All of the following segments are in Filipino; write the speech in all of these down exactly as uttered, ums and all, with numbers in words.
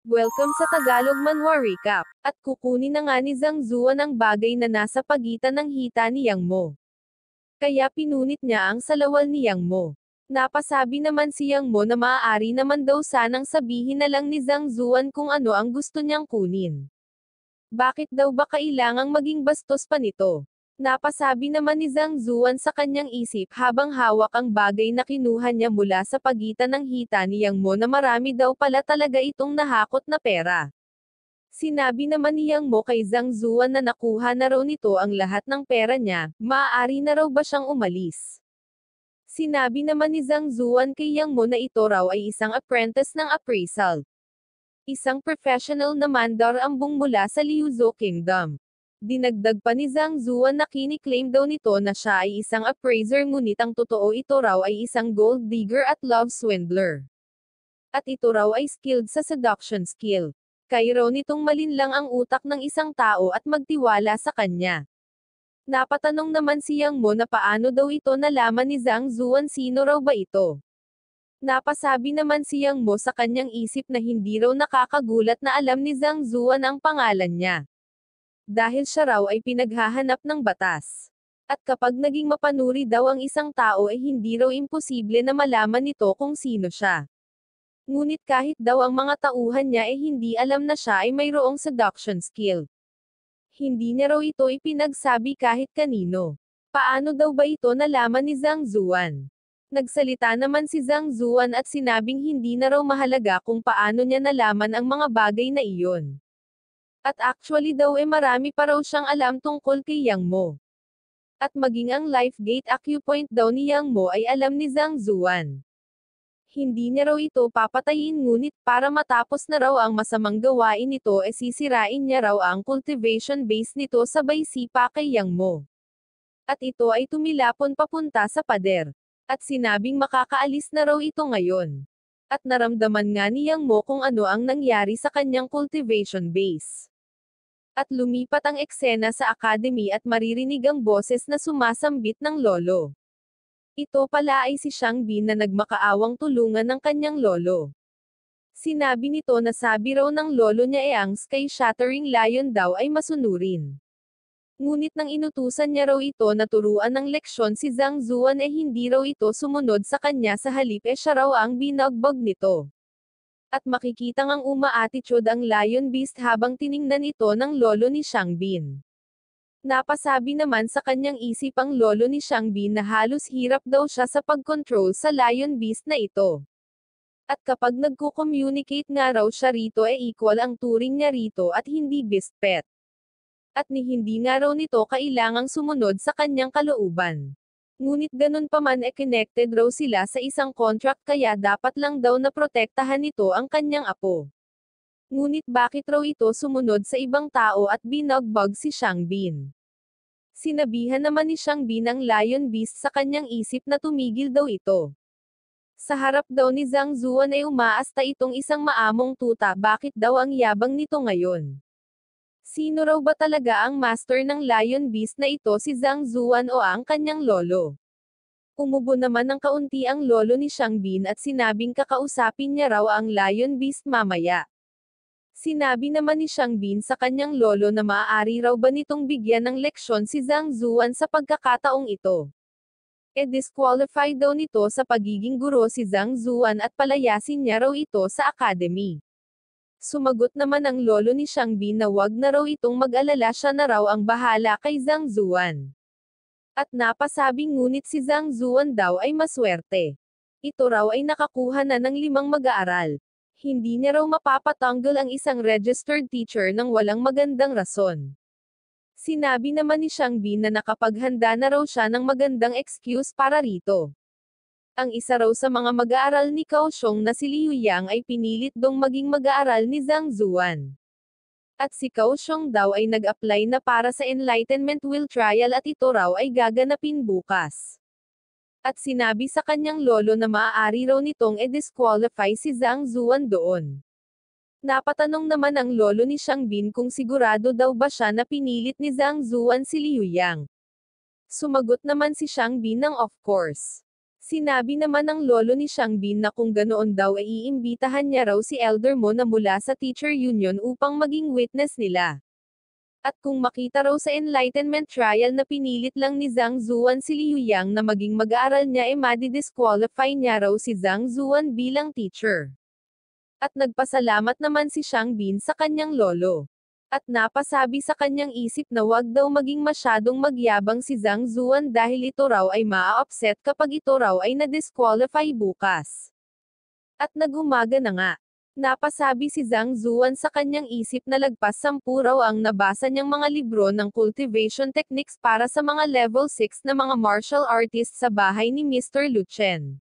Welcome sa Tagalog Manhwa Recap. At kukunin na nga ni Zhang Zuan ang bagay na nasa pagitan ng hita ni Yang Mo. Kaya pinunit niya ang salawal ni Yang Mo. Napasabi naman si Yang Mo na maaari naman daw sanang sabihin na lang ni Zhang Zuan kung ano ang gusto niyang kunin. Bakit daw ba kailangang maging bastos pa nito? Napasabi naman ni Zhang Zuan sa kanyang isip habang hawak ang bagay na kinuha niya mula sa pagitan ng hita ni Yang Mo na marami daw pala talaga itong nahakot na pera. Sinabi naman ni Yang Mo kay Zhang Zuan na nakuha na raw nito ang lahat ng pera niya, maaari na raw ba siyang umalis? Sinabi naman ni Zhang Zuan kay Yang Mo na ito raw ay isang apprentice ng appraisal. Isang professional na mandar ambong mula sa Liuzhou Kingdom. Dinagdag pa ni Zhang Zuan na kiniklaim daw nito na siya ay isang appraiser ngunit ang totoo ito raw ay isang gold digger at love swindler. At ito raw ay skilled sa seduction skill. Kaya raw nitong malinlang ang utak ng isang tao at magtiwala sa kanya. Napatanong naman si Yang Mo na paano daw ito nalaman ni Zhang Zuan sino raw ba ito. Napasabi naman si Yang Mo sa kanyang isip na hindi raw nakakagulat na alam ni Zhang Zuan ang pangalan niya. Dahil siya raw ay pinaghahanap ng batas. At kapag naging mapanuri daw ang isang tao ay hindi raw imposible na malaman nito kung sino siya. Ngunit kahit daw ang mga tauhan niya ay hindi alam na siya ay mayroong seduction skill. Hindi niya raw ito ipinagsabi kahit kanino. Paano daw ba ito nalaman ni Zhang Zuan? Nagsalita naman si Zhang Zuan at sinabing hindi na raw mahalaga kung paano niya nalaman ang mga bagay na iyon. At actually daw eh marami pa raw siyang alam tungkol kay Yang Mo. At maging ang life gate acupoint daw ni Yang Mo ay alam ni Zhang Zuan. Hindi niya raw ito papatayin ngunit para matapos na raw ang masamang gawain nito eh sisirain niya raw ang cultivation base nito sabay sipa kay Yang Mo. At ito ay tumilapon papunta sa pader. At sinabing makakaalis na raw ito ngayon. At naramdaman nga ni Yang Mo kung ano ang nangyari sa kanyang cultivation base. At lumipat ang eksena sa academy at maririnig ang boses na sumasambit ng lolo. Ito pala ay si Xiang Bin na nagmakaawang tulungan ng kanyang lolo. Sinabi nito na sabi raw ng lolo niya e ang Sky Shattering Lion daw ay masunurin. Ngunit nang inutusan niya raw ito na turuan ng leksyon si Zhang Zuan eh hindi raw ito sumunod sa kanya sa halip eh siya raw ang binagbag nito. At makikitang ang uma-attitude ang Lion Beast habang tiningnan ito ng lolo ni Xiang Bin. Napasabi naman sa kanyang isip ang lolo ni Xiang Bin na halos hirap daw siya sa pag-control sa Lion Beast na ito. At kapag nagko-communicate nga raw siya rito eh equal ang turing niya rito at hindi beast pet. At ni hindi nga raw nito kailangang sumunod sa kanyang kalooban. Ngunit ganun pa man e connected raw sila sa isang contract kaya dapat lang daw na protektahan nito ang kanyang apo. Ngunit bakit raw ito sumunod sa ibang tao at binagbag si Xiang Bin? Sinabihan naman ni Xiang Bin ang Lion Beast sa kanyang isip na tumigil daw ito. Sa harap daw ni Zhang Zuan ay umaasta itong isang maamong tuta bakit daw ang yabang nito ngayon. Sino raw ba talaga ang master ng Lion Beast na ito si Zhang Zuan o ang kanyang lolo? Umubo naman ng kaunti ang lolo ni Xiang Bin at sinabing kakausapin niya raw ang Lion Beast mamaya. Sinabi naman ni Xiang Bin sa kanyang lolo na maaari raw ba nitong bigyan ng leksyon si Zhang Zuan sa pagkakataong ito. E disqualify daw nito sa pagiging guro si Zhang Zuan at palayasin niya raw ito sa academy. Sumagot naman ang lolo ni Xiang Bin na wag na raw itong mag-alala siya na raw ang bahala kay Zhang Zuan. At napasabing ngunit si Zhang Zuan daw ay maswerte. Ito raw ay nakakuha na ng limang mag-aaral. Hindi niya raw mapapatanggal ang isang registered teacher ng walang magandang rason. Sinabi naman ni Xiang Bin na nakapaghanda na raw siya ng magandang excuse para rito. Ang isa raw sa mga mag-aaral ni Kaohsiung na si Liu Yang ay pinilit dong maging mag-aaral ni Zhang Zuan. At si Kaohsiung daw ay nag-apply na para sa Enlightenment Will Trial at ito raw ay gaganapin bukas. At sinabi sa kanyang lolo na maaari raw nitong e-disqualify si Zhang Zuan doon. Napatanong naman ang lolo ni Xiang Bin kung sigurado daw ba siya na pinilit ni Zhang Zuan si Liu Yang. Sumagot naman si Xiang Bin ng of course. Sinabi naman ng lolo ni Changbin na kung ganoon daw ay iimbitahan niya raw si Elder Mo na mula sa teacher union upang maging witness nila. At kung makita raw sa enlightenment trial na pinilit lang ni Zhang Zuan si Liu Yang na maging mag-aaral niya e madi-disqualify niya raw si Zhang Zuan bilang teacher. At nagpasalamat naman si Changbin sa kanyang lolo. At napasabi sa kanyang isip na wag daw maging masyadong magyabang si Zhang Zuan dahil ito raw ay maa-upset kapag ito raw ay na-disqualify bukas. At nagumaga na nga. Napasabi si Zhang Zuan sa kanyang isip na lagpas sampu raw ang nabasa niyang mga libro ng cultivation techniques para sa mga level six na mga martial artists sa bahay ni mister Lu Chen.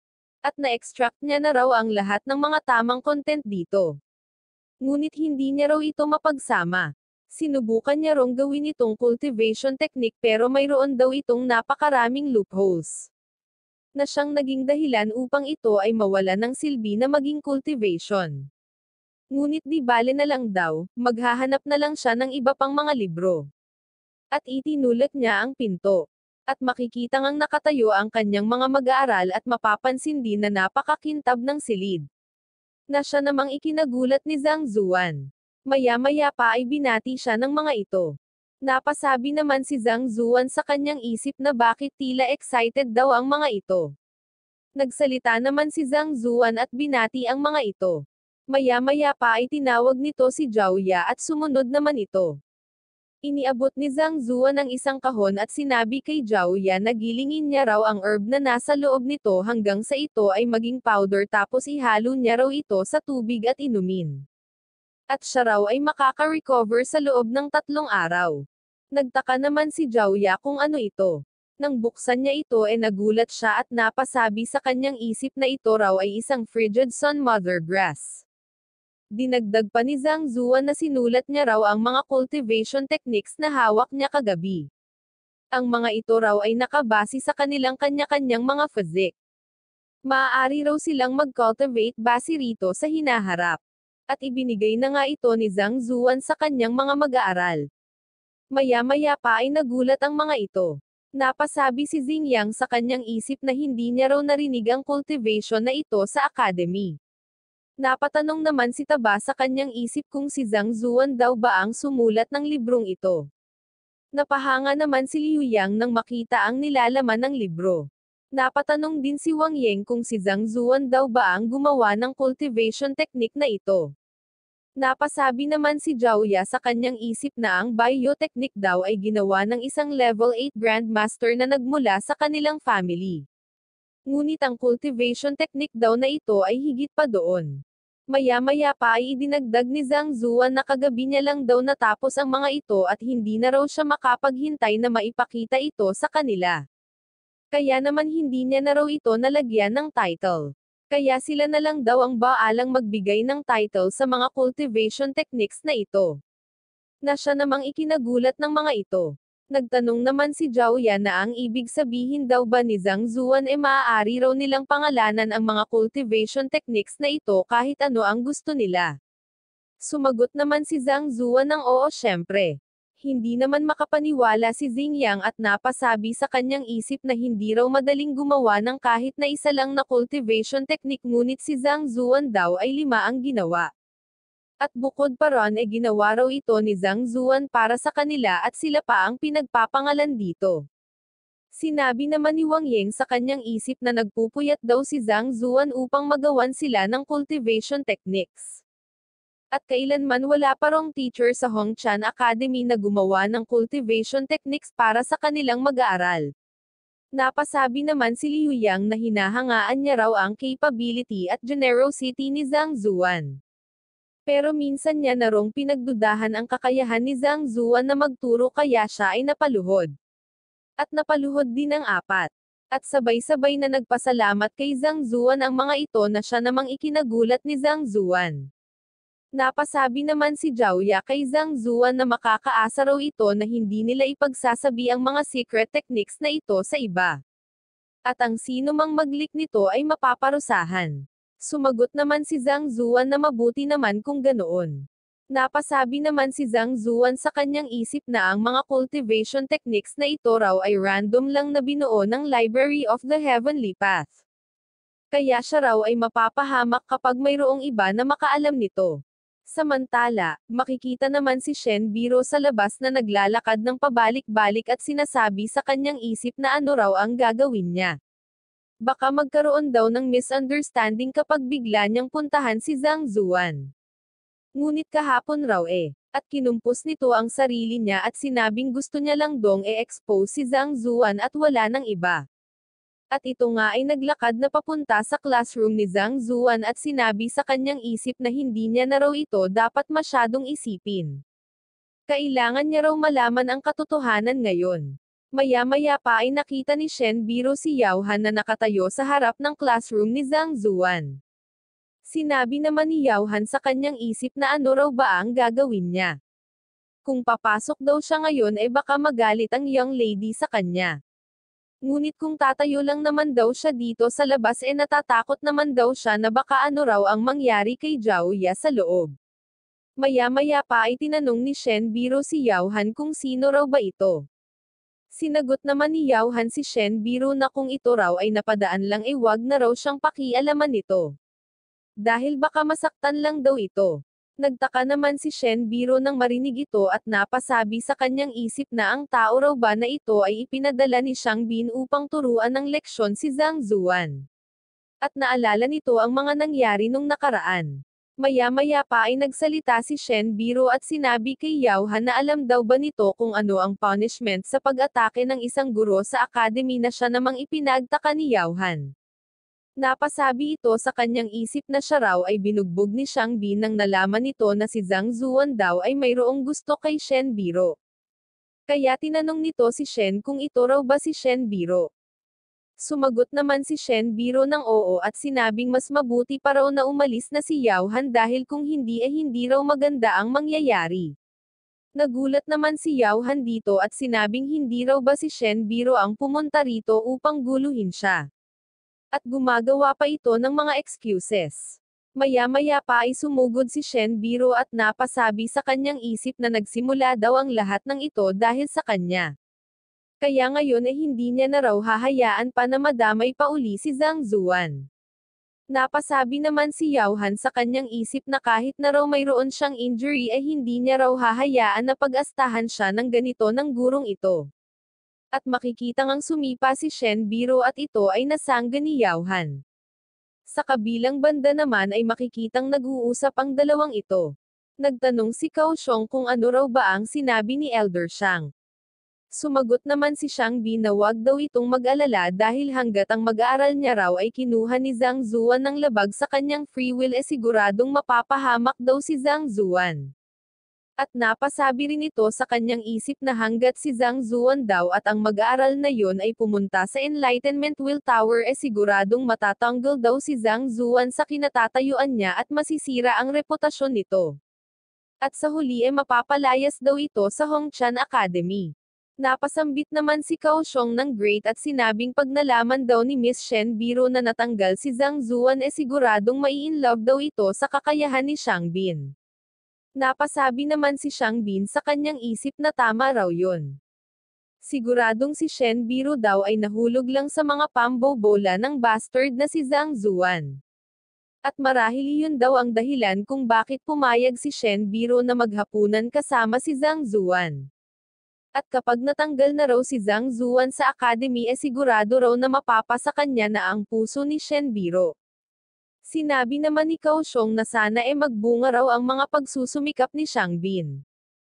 At na-extract niya na raw ang lahat ng mga tamang content dito. Ngunit hindi niya raw ito mapagsama. Sinubukan niya rong gawin itong cultivation technique pero mayroon daw itong napakaraming loopholes. Na siyang naging dahilan upang ito ay mawala ng silbi na maging cultivation. Ngunit di bale na lang daw, maghahanap na lang siya ng iba pang mga libro. At itinulak niya ang pinto. At makikita ngang nakatayo ang kanyang mga mag-aaral at mapapansin din na napakakintab ng silid. Na siya namang ikinagulat ni Zhang Zuan. Maya-maya pa ay binati siya ng mga ito. Napasabi naman si Zhang Zuan sa kanyang isip na bakit tila excited daw ang mga ito. Nagsalita naman si Zhang Zuan at binati ang mga ito. Maya-maya pa ay tinawag nito si Zhao Ya at sumunod naman ito. Iniabot ni Zhang Zuan ang isang kahon at sinabi kay Zhao Ya na gilingin niya raw ang herb na nasa loob nito hanggang sa ito ay maging powder tapos ihalo niya raw ito sa tubig at inumin. At siya raw ay makaka-recover sa loob ng tatlong araw. Nagtaka naman si Zhao Ya kung ano ito. Nang buksan niya ito e nagulat siya at napasabi sa kanyang isip na ito raw ay isang frigid sun mother grass. Dinagdag pa ni Zhang Zuan na sinulat niya raw ang mga cultivation techniques na hawak niya kagabi. Ang mga ito raw ay nakabase sa kanilang kanya-kanyang mga physics. Maaari raw silang mag-cultivate base rito sa hinaharap. At ibinigay na nga ito ni Zhang Zuan sa kanyang mga mag-aaral. Maya-maya pa ay nagulat ang mga ito. Napasabi si Xingyang sa kanyang isip na hindi niya raw narinig ang cultivation na ito sa academy. Napatanong naman si Taba sa kanyang isip kung si Zhang Zuan daw ba ang sumulat ng librong ito. Napahanga naman si Liu Yang nang makita ang nilalaman ng libro. Napatanong din si Wang Yeng kung si Zhang Zuan daw ba ang gumawa ng cultivation technique na ito. Napasabi naman si Zhao Ya sa kanyang isip na ang biotechnique daw ay ginawa ng isang level eight grandmaster na nagmula sa kanilang family. Ngunit ang cultivation technique daw na ito ay higit pa doon. Maya-maya pa ay idinagdag ni Zhang Zuan na kagabi niya lang daw natapos ang mga ito at hindi na raw siya makapaghintay na maipakita ito sa kanila. Kaya naman hindi niya na raw ito nalagyan ng title. Kaya sila na lang daw ang baalang magbigay ng title sa mga cultivation techniques na ito. Na siya namang ikinagulat ng mga ito. Nagtanong naman si Zhao Ya na ang ibig sabihin daw ba ni Zhang Zuan e maaari raw nilang pangalanan ang mga cultivation techniques na ito kahit ano ang gusto nila. Sumagot naman si Zhang Zuan ng oo syempre. Hindi naman makapaniwala si Xingyang at napasabi sa kanyang isip na hindi raw madaling gumawa ng kahit na isa lang na cultivation technique ngunit si Zhang Zuan daw ay lima ang ginawa. At bukod pa ron e ginawa raw ito ni Zhang Zuan para sa kanila at sila pa ang pinagpapangalan dito. Sinabi naman ni Wang Yeng sa kanyang isip na nagpupuyat daw si Zhang Zuan upang magawan sila ng cultivation techniques. At kailanman wala pa rong teacher sa Hongchan Academy na gumawa ng cultivation techniques para sa kanilang mag-aaral. Napasabi naman si Liu Yang na hinahangaan niya raw ang capability at generosity ni Zhang Zuan. Pero minsan niya na rong pinagdudahan ang kakayahan ni Zhang Zuan na magturo kaya siya ay napaluhod. At napaluhod din ang apat. At sabay-sabay na nagpasalamat kay Zhang Zuan ang mga ito na siya namang ikinagulat ni Zhang Zuan. Napasabi naman si Zhao Ya kay Zhang Zuan na makakaasa raw ito na hindi nila ipagsasabi ang mga secret techniques na ito sa iba. At ang sino mang mag-leak nito ay mapaparusahan. Sumagot naman si Zhang Zuan na mabuti naman kung ganoon. Napasabi naman si Zhang Zuan sa kanyang isip na ang mga cultivation techniques na ito raw ay random lang na binuo ng Library of the Heavenly Path. Kaya siya raw ay mapapahamak kapag mayroong iba na makaalam nito. Samantala, makikita naman si Shen Biro sa labas na naglalakad ng pabalik-balik at sinasabi sa kanyang isip na ano raw ang gagawin niya. Baka magkaroon daw ng misunderstanding kapag bigla niyang puntahan si Zhang Zuan. Ngunit kahapon raw eh, at kinumpos nito ang sarili niya at sinabing gusto niya lang dong e-expose si Zhang Zuan at wala nang iba. At ito nga ay naglakad na papunta sa classroom ni Zhang Zuan at sinabi sa kanyang isip na hindi niya na raw ito dapat masyadong isipin. Kailangan niya raw malaman ang katotohanan ngayon. Maya-maya pa ay nakita ni Shen Biro si Yao Han na nakatayo sa harap ng classroom ni Zhang Zuan. Sinabi naman ni Yao Han sa kanyang isip na ano raw ba ang gagawin niya. Kung papasok daw siya ngayon ay baka magalit ang young lady sa kanya. Ngunit kung tatayo lang naman daw siya dito sa labas e natatakot naman daw siya na baka ano raw ang mangyari kay Zhao Ya sa loob. Maya-maya pa ay tinanong ni Shen Biro si Yao Han kung sino raw ba ito. Sinagot naman ni Yao Han si Shen Biro na kung ito raw ay napadaan lang eh wag na raw siyang pakialaman nito. Dahil baka masaktan lang daw ito. Nagtaka naman si Shen Biro nang marinig ito at napasabi sa kanyang isip na ang tao raw ba na ito ay ipinadala ni Shang Bin upang turuan ng leksyon si Zhang Zuan. At naalala nito ang mga nangyari nung nakaraan. Maya-maya pa ay nagsalita si Shen Biro at sinabi kay Yao Han na alam daw ba nito kung ano ang punishment sa pag-atake ng isang guro sa academy na siya namang ipinagtaka ni Yao Han. Napasabi ito sa kanyang isip na siya raw ay binugbog ni Shang Bin nang nalaman nito na si Zhang Zuan daw ay mayroong gusto kay Shen Biro. Kaya tinanong nito si Shen kung ito raw ba si Shen Biro. Sumagot naman si Shen Biro ng oo at sinabing mas mabuti pa raw na umalis na si Yao Han dahil kung hindi eh hindi raw maganda ang mangyayari. Nagulat naman si Yao Han dito at sinabing hindi raw ba si Shen Biro ang pumunta rito upang guluhin siya. At gumagawa pa ito ng mga excuses. Maya-maya pa ay sumugod si Shen Biro at napasabi sa kanyang isip na nagsimula daw ang lahat ng ito dahil sa kanya. Kaya ngayon ay hindi niya na raw hahayaan pa na madamay pa uli si Zhang Zuan. Napasabi naman si Yao Han sa kanyang isip na kahit na raw mayroon siyang injury ay hindi niya raw hahayaan na pag-astahan siya ng ganito ng gurong ito. At makikita ngang sumipa si Shen Biro at ito ay nasangga ni Yao Han. Sa kabilang banda naman ay makikitang nag-uusap ang dalawang ito. Nagtanong si Kaohsiung kung ano raw ba ang sinabi ni Elder Shang. Sumagot naman si Shang Bin na wag daw itong mag-alala dahil hanggat ang mag-aaral niya raw ay kinuha ni Zhang Zuan ng labag sa kanyang free will e siguradong mapapahamak daw si Zhang Zuan. At napasabi rin ito sa kanyang isip na hanggat si Zhang Zuan daw at ang mag-aaral na yon ay pumunta sa Enlightenment Will Tower e siguradong matatanggal daw si Zhang Zuan sa kinatatayuan niya at masisira ang reputasyon nito. At sa huli e mapapalayas daw ito sa Hongqian Academy. Napasambit naman si Kaohsiung ng great at sinabing pag nalaman daw ni Miss Shen Biro na natanggal si Zhang Zuan e siguradong mai-inlove daw ito sa kakayahan ni Shang Bin. Napasabi naman si Shang Bin sa kanyang isip na tama raw yun. Siguradong si Shen Biro daw ay nahulog lang sa mga pambobola ng bastard na si Zhang Zuan. At marahil yun daw ang dahilan kung bakit pumayag si Shen Biro na maghapunan kasama si Zhang Zuan. At kapag natanggal na raw si Zhang Zuan sa academy e sigurado raw na mapapa sa kanya na ang puso ni Shen Biro. Sinabi naman ni Kaohsiung na sana e magbunga raw ang mga pagsusumikap ni Shang Bin.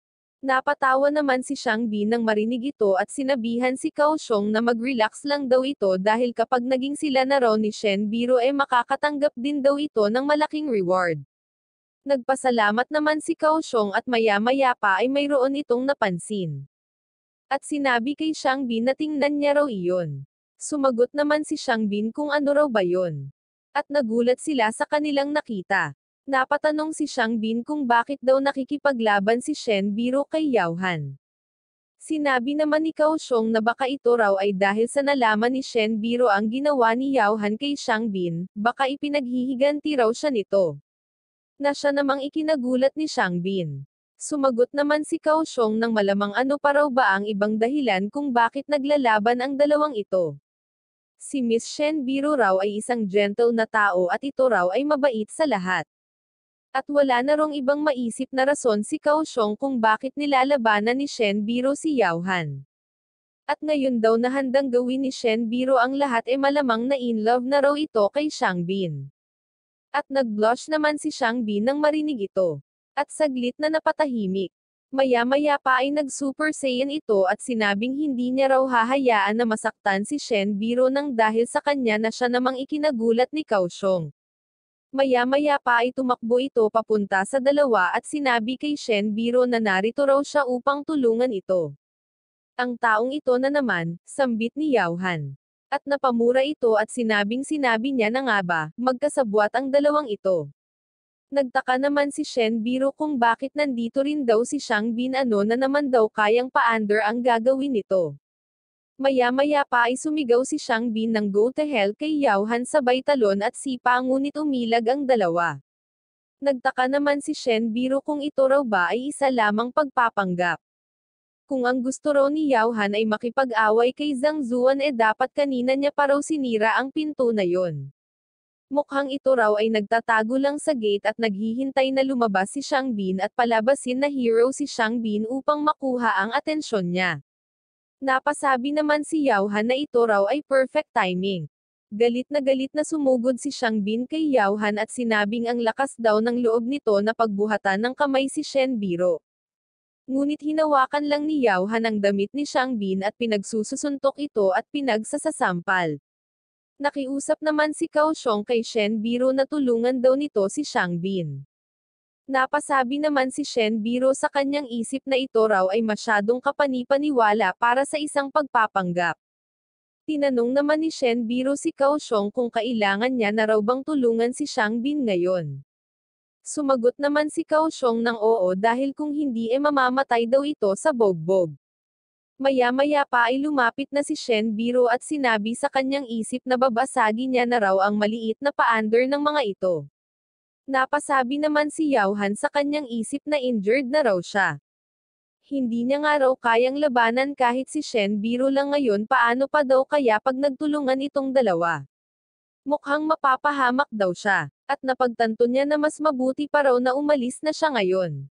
Napatawa naman si Shang Bin nang marinig ito at sinabihan si Kaohsiung na mag-relax lang daw ito dahil kapag naging sila na raw ni Shen Biro e makakatanggap din daw ito ng malaking reward. Nagpasalamat naman si Kaohsiung at maya-maya pa ay mayroon itong napansin. At sinabi kay Shang Bin na tingnan niya raw iyon. Sumagot naman si Shang Bin kung ano raw ba yun. At nagulat sila sa kanilang nakita. Napatanong si Shang Bin kung bakit daw nakikipaglaban si Shen Biro kay Yao Han. Sinabi naman ni Kaohsiung na baka ito raw ay dahil sa nalaman ni Shen Biro ang ginawa ni Yao Han kay Shang Bin, baka ipinaghihiganti raw siya nito. na siya namang ikinagulat ni Changbin. Sumagot naman si Kaohsiung ng malamang ano pa raw ba ang ibang dahilan kung bakit naglalaban ang dalawang ito. Si Miss Shen Biro raw ay isang gentle na tao at ito raw ay mabait sa lahat. At wala na rong ibang maisip na rason si Kaohsiung kung bakit nilalabanan ni Shen Biro si Yao Han. At ngayon daw na handang gawin ni Shen Biro ang lahat e malamang na in love na raw ito kay Changbin. At nag-blush naman si Changbin nang marinig ito. At saglit na napatahimik. Maya-maya pa ay nag-super saiyan ito at sinabing hindi niya raw hahayaan na masaktan si Shen Biro nang dahil sa kanya na siya namang ikinagulat ni Kaohsiung. Maya-maya pa ay tumakbo ito papunta sa dalawa at sinabi kay Shen Biro na narito raw siya upang tulungan ito. Ang taong ito na naman, sambit ni Yao Han. At napamura ito at sinabing sinabi niya na nga ba, magkasabwat ang dalawang ito. Nagtaka naman si Shen Biro kung bakit nandito rin daw si Changbin ano na naman daw kayang pa-under ang gagawin nito. Maya-maya pa ay sumigaw si Changbin ng go to hell kay Yao Han sabay talon at sipa ngunit umilag ang dalawa. Nagtaka naman si Shen Biro kung ito raw ba ay isa lamang pagpapanggap. Kung ang gusto raw ni Yao Han ay makipag-away kay Zhang Zuan e dapat kanina niya pa raw sinira ang pinto na yon. Mukhang ito raw ay nagtatago lang sa gate at naghihintay na lumabas si Changbin at palabasin na hero si Changbin upang makuha ang atensyon niya. Napasabi naman si Yao Han na ito raw ay perfect timing. Galit na galit na sumugod si Changbin kay Yao Han at sinabing ang lakas daw ng loob nito na pagbuhatan ng kamay si Shen Biro. Ngunit hinawakan lang ni Yao Han ang damit ni Changbin at pinagsususuntok ito at pinagsasasampal. Nakiusap naman si Kaohsiung kay Shen Biro na tulungan daw nito si Changbin. Napasabi naman si Shen Biro sa kanyang isip na ito raw ay masyadong kapani-paniwala para sa isang pagpapanggap. Tinanong naman ni Shen Biro si Kaohsiung kung kailangan niya na raw bang tulungan si Changbin ngayon. Sumagot naman si Kaohsiung ng oo dahil kung hindi e mamamatay daw ito sa bogbog. Maya-maya pa ay lumapit na si Shen Biro at sinabi sa kanyang isip na babasagin niya na raw ang maliit na pa-under ng mga ito. Napasabi naman si Yao Han sa kanyang isip na injured na raw siya. Hindi niya nga raw kayang labanan kahit si Shen Biro lang ngayon paano pa daw kaya pag nagtulungan itong dalawa. Mukhang mapapahamak daw siya, at napagtanto niya na mas mabuti pa raw na umalis na siya ngayon.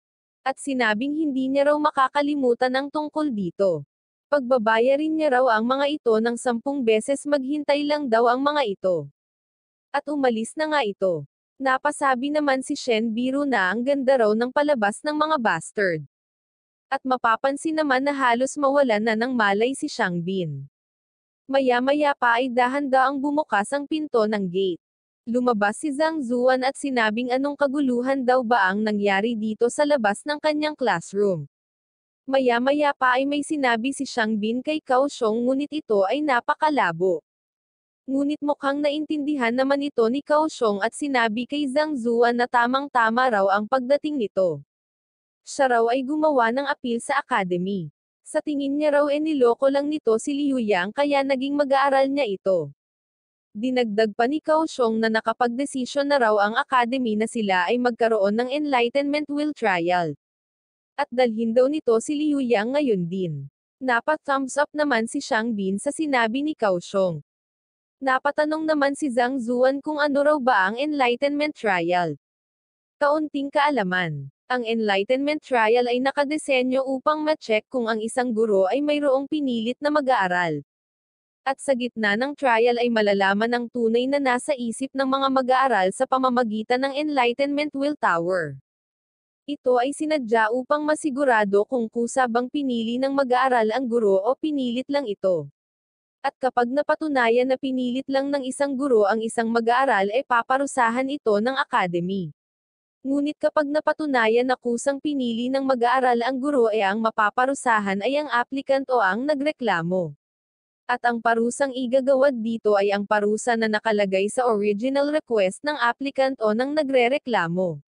At sinabing hindi niya raw makakalimutan ang tungkol dito. Pagbabayarin niya raw ang mga ito ng sampung beses maghintay lang daw ang mga ito. At umalis na nga ito. Napasabi naman si Shen Biro na ang ganda raw ng palabas ng mga bastard. At mapapansin naman na halos mawalan na ng malay si Changbin. Maya-maya pa ay dahan-daang bumukas ang pinto ng gate. Lumabas si Zhang Zuan at sinabing anong kaguluhan daw ba ang nangyari dito sa labas ng kanyang classroom. Maya-maya pa ay may sinabi si Changbin kay Kaohsiung ngunit ito ay napakalabo. Ngunit mukhang naintindihan naman ito ni Kaohsiung at sinabi kay Zhang Zuan na tamang-tama raw ang pagdating nito. Siya raw ay gumawa ng appeal sa academy. Sa tingin niya raw e niloko lang nito si Liu Yang kaya naging mag-aaral niya ito. Dinagdag pa ni Kaohsiung na nakapagdesisyon na raw ang academy na sila ay magkaroon ng enlightenment will trial. At dalhin daw nito si Liu Yang ngayon din. Napa-thumbs up naman si Changbin sa sinabi ni Kaohsiung. Napatanong naman si Zhang Zuan kung ano raw ba ang enlightenment trial. Kaunting kaalaman. Ang enlightenment trial ay nakadesenyo upang ma-check kung ang isang guro ay mayroong pinilit na mag-aaral. At sa gitna ng trial ay malalaman ang tunay na nasa isip ng mga mag-aaral sa pamamagitan ng enlightenment will tower. Ito ay sinadya upang masigurado kung kusa bang pinili ng mag-aaral ang guro o pinilit lang ito. At kapag napatunayan na pinilit lang ng isang guro ang isang mag-aaral e paparusahan ito ng academy. Ngunit kapag napatunayan na kusang pinili ng mag-aaral ang guro e ang mapaparusahan ay ang applicant o ang nagreklamo. At ang parusang igagawad dito ay ang parusa na nakalagay sa original request ng applicant o ng nagrereklamo.